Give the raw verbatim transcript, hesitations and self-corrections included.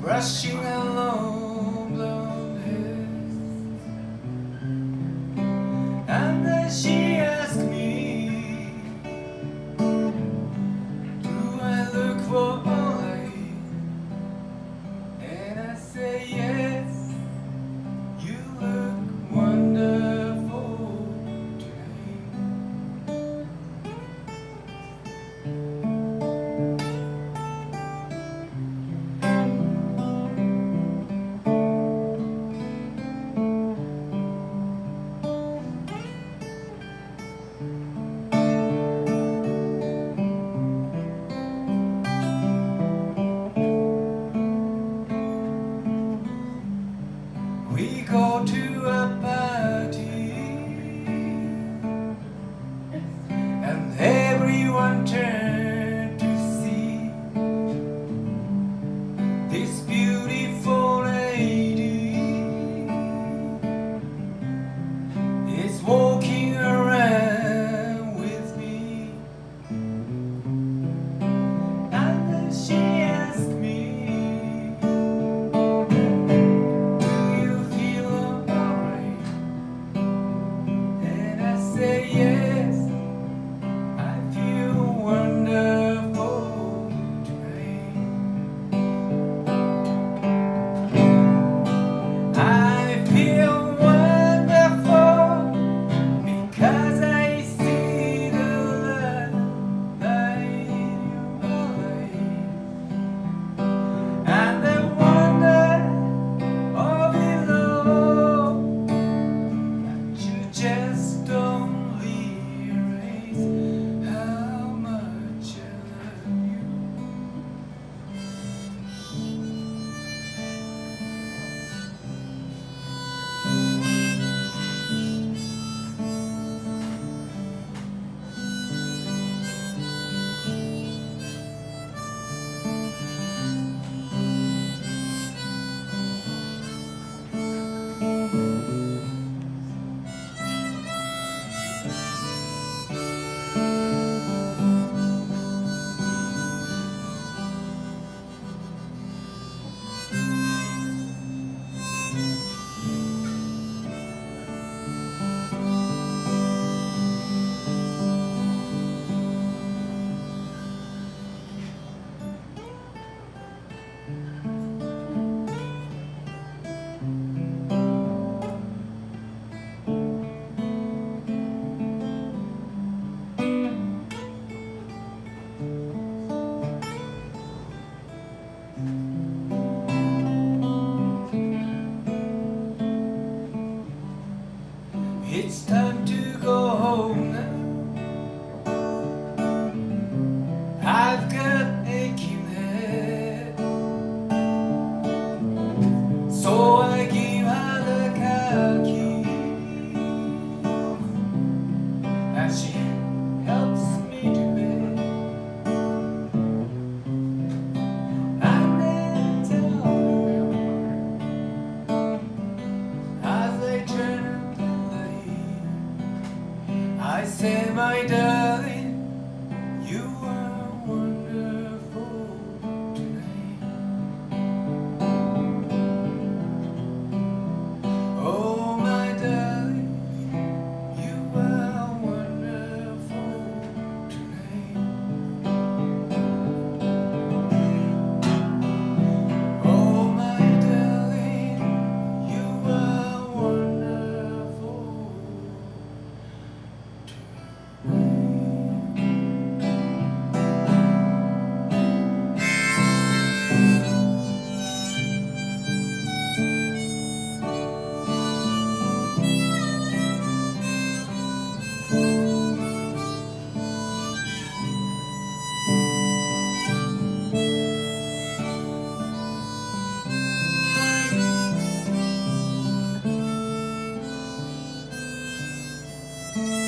brushing her long blonde hair. And then she asked me, do I look for light? And I say yes, you look wonderful tonight. We go to a party and everyone turned to see this beautiful lady is walking around with me. And then she asked me, say yes, I feel wonderful tonight. I feel wonderful because I see the light in your eyes, and the wonder of it all that you just don't how much I love you. It's time to go home now. I've got aching head, so I give her the car key, and she helps me to bed. And then tell her as they turn I say, my darling, you are wonderful tonight. Oh, my darling, you are wonderful tonight. Oh, my darling, you are wonderful. Thank you.